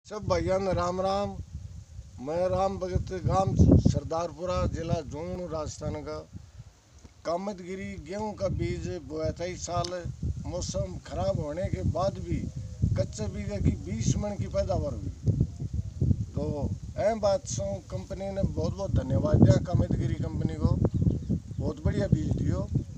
सब भैया ने राम राम। मैं राम भगत गांव सरदारपुरा जिला झुंझुनू राजस्थान का। कामतगिरी गेहूं का बीज बोया था इस साल। मौसम खराब होने के बाद भी कच्चे बीजे की 20 मन की पैदावार हुई। तो अहम बात सो कंपनी ने बहुत बहुत धन्यवाद दिया कामतगिरी कंपनी को। बहुत बढ़िया बीज दियो।